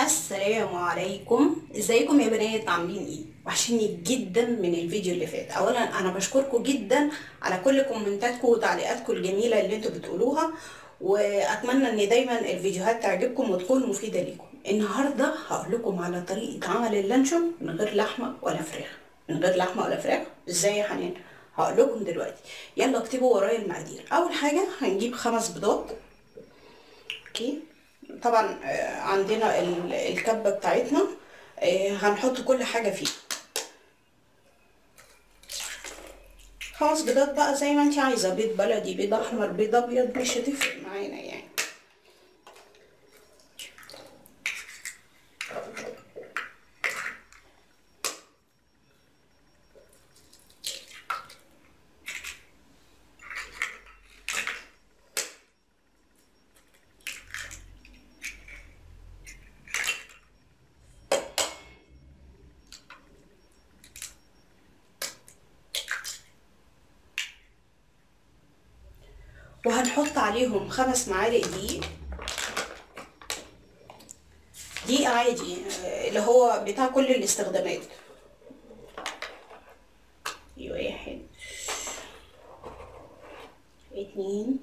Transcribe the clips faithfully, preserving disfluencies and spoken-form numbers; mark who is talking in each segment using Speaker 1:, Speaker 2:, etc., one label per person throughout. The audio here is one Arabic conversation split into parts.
Speaker 1: السلام عليكم، ازيكم يا بنات؟ عاملين ايه؟ وحشيني جدا من الفيديو اللي فات. اولا انا بشكركم جدا على كل كومنتاتكم وتعليقاتكم الجميله اللي انتوا بتقولوها، واتمنى ان دايما الفيديوهات تعجبكم وتكون مفيده ليكم. النهارده هقول لكم على طريقه عمل اللانشون من غير لحمه ولا فراخ. من غير لحمه ولا فراخ ازاي يا حنان؟ هقول لكم دلوقتي. يلا اكتبوا ورايا المقادير. اول حاجه هنجيب خمس بيضات. اوكي، طبعا عندنا الكبه بتاعتنا هنحط كل حاجه فيه. خمس بيضات بقى زي ما انت عايزه، بيض بلدي، بيض احمر، بيض ابيض، مش هتفرق معانا يعني. وهنحط عليهم خمس معالق دقيق. دقيق عادي اللي هو بتاع كل الاستخدامات. واحد، اتنين،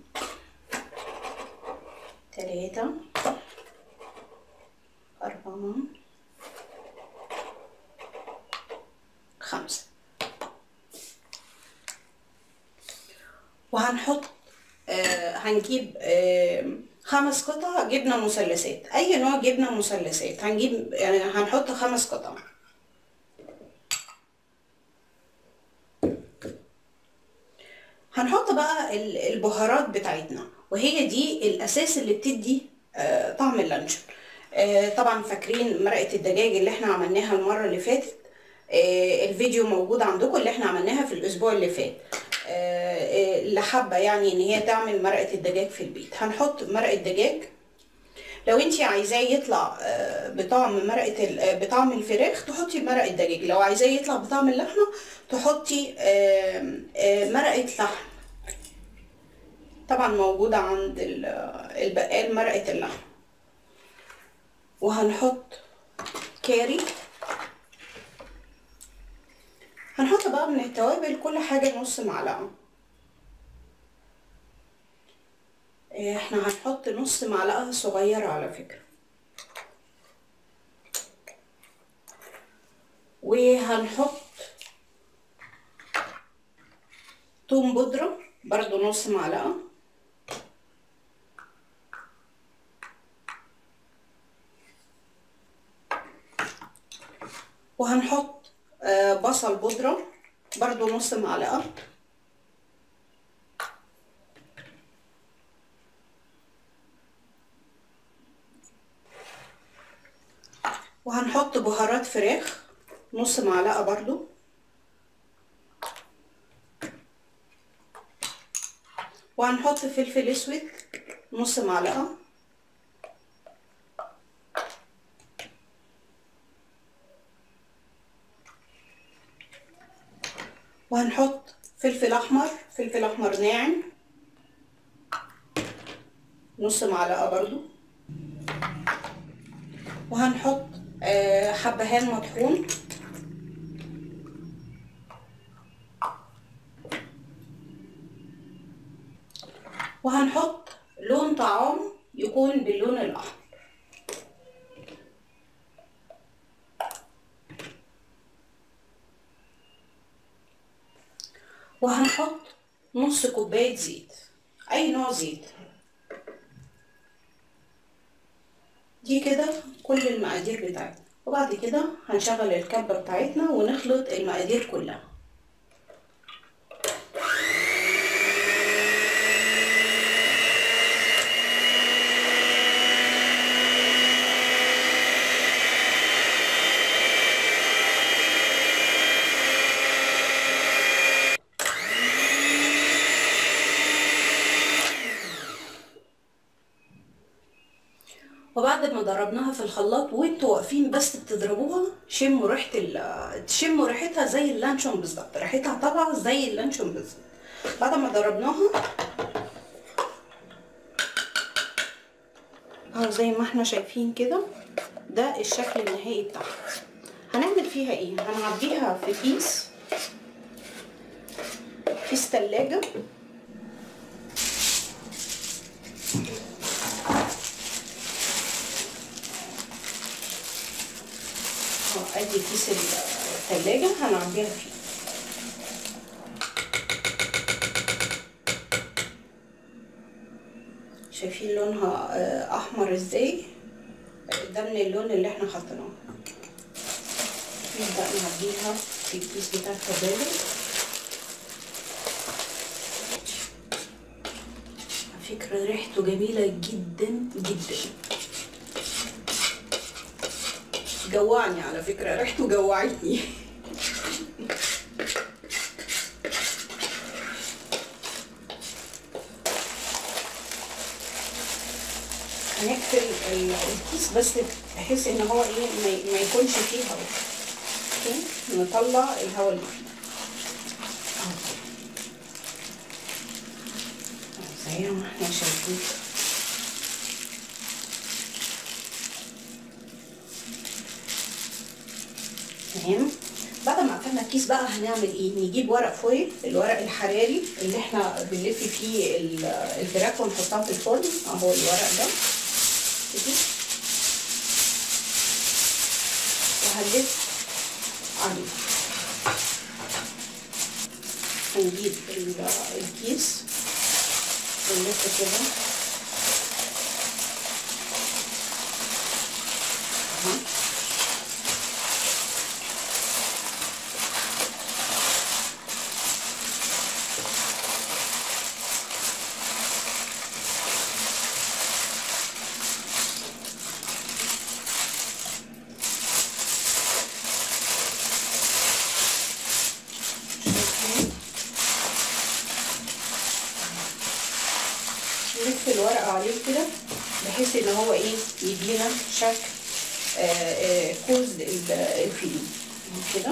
Speaker 1: تلاتة، أربعة، خمسة. وهنحط آه هنجيب آه خمس قطع جبنة مثلثات، أي نوع جبنة مثلثات هنجيب، يعني هنحط خمس قطع. هنحط بقى البهارات بتاعتنا، وهي دي الأساس اللي بتدي آه طعم اللانشون. آه طبعا فاكرين مرقة الدجاج اللي احنا عملناها المرة اللي فاتت؟ آه الفيديو موجود عندكم، اللي احنا عملناها في الأسبوع اللي فات. اللي حابه يعني ان هي تعمل مرقه الدجاج في البيت. هنحط مرقه دجاج. لو انت عايزاه يطلع بطعم مرقه بطعم الفراخ تحطي مرقه دجاج، لو عايزاه يطلع بطعم اللحمه تحطي مرقه لحم. طبعا موجوده عند البقال مرقه اللحم. وهنحط كاري. هنحط بقى من التوابل كل حاجه نص معلقه. احنا هنحط نص معلقه صغيره على فكره. وهنحط توم بودرة برضو نص معلقة. وهنحط بصل بودرة برضو نص معلقة. وهنحط بهارات فراخ نص معلقة برضو. وهنحط فلفل اسود نص معلقة. وهنحط فلفل احمر، فلفل احمر ناعم نص معلقة برضو. وهنحط حبهان مطحون. وهنحط لون طعام يكون باللون الاحمر. وهنحط نص كوباية زيت، اي نوع زيت. دي كده كل المقادير بتاعتنا. وبعد كده هنشغل الكبة بتاعتنا ونخلط المقادير كلها. وبعد ما ضربناها في الخلاط وانتوا واقفين بس بتضربوها، شموا ريحه ال شموا ريحتها زي اللانشون بالظبط. ريحتها طالعه زي اللانشون بالظبط. بعد ما ضربناها اهو زي ما احنا شايفين كده ده الشكل النهائي بتاعها. هنعمل فيها ايه؟ هنعبيها في كيس كيس تلاجة. ادي كيس التلاجة هنعبيها فيه. شايفين لونها احمر ازاي؟ ده من اللون اللي احنا حاطيناه. نبدأ نعبيها في الكيس بتاع التلاجة. على فكرة ريحته جميلة جدا جدا، جوعني على فكرة، ريحته جوعتني. هنقفل الكيس بس بحيث ان هو ايه ما يكونش فيه هواء. نطلع الهواء اللي فيه زي ما احنا شايفين. تمام. بعد ما قفلنا الكيس بقى هنعمل ايه؟ نجيب ورق فويل، الورق الحراري اللي احنا بنلف فيه الفراخ ونحطها في الفرن. اهو الورق ده كده، وهنلف عليه. هنجيب الكيس ونلف كده اهو. نلف الورقة عليه كده بحيث ان هو ايه يدينا شكل كوز الفيليه كده.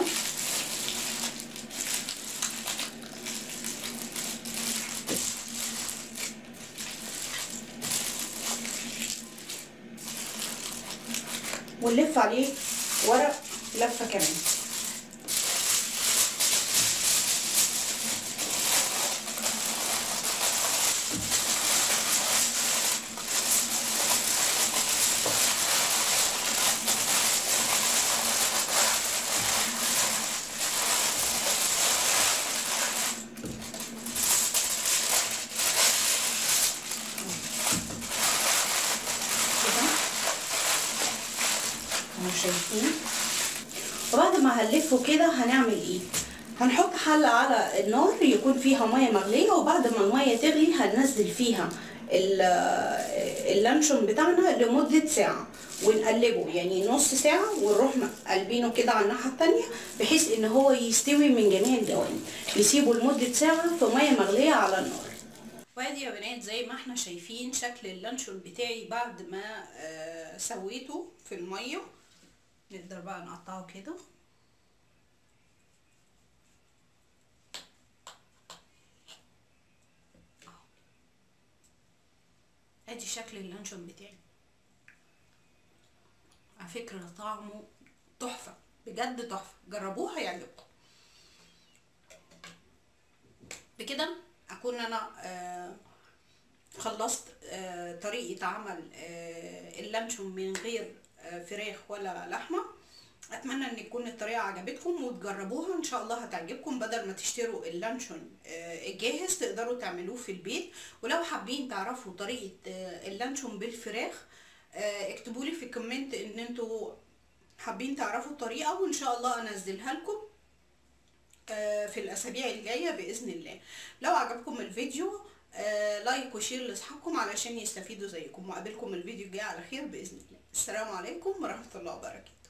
Speaker 1: ونلف عليه ورق لفة كمان. شايفين؟ وبعد ما هنلفه كده هنعمل ايه؟ هنحط حلة على النار يكون فيها ميه مغليه، وبعد ما الميه تغلي هننزل فيها اللانشون بتاعنا لمده ساعه ونقلبه، يعني نص ساعه، ونروح قلبينه كده على الناحيه التانيه بحيث ان هو يستوي من جميع الجوانب. نسيبه لمده ساعه في ميه مغليه على النار. وادي يا بنات زي ما احنا شايفين شكل اللانشون بتاعي بعد ما آه سويته في الميه. نقدر بقى نقطعه كده. ادي شكل اللانشون بتاعي. على فكرة طعمه تحفة بجد تحفة، جربوها يعجبكم. بكده اكون انا آه خلصت آه طريقة عمل آه اللانشون من غير آه فراخ ولا لحمة. اتمنى ان تكون الطريقه عجبتكم وتجربوها، ان شاء الله هتعجبكم. بدل ما تشتروا اللانشون الجاهز تقدروا تعملوه في البيت. ولو حابين تعرفوا طريقه اللانشون بالفراخ اكتبوا لي في الكومنت ان انتوا حابين تعرفوا الطريقه، وان شاء الله انزلها لكم في الاسابيع الجايه باذن الله. لو عجبكم الفيديو لايك وشير لاصحابكم علشان يستفيدوا زيكم، وقابلكم الفيديو الجاي على خير باذن الله. السلام عليكم ورحمه الله وبركاته.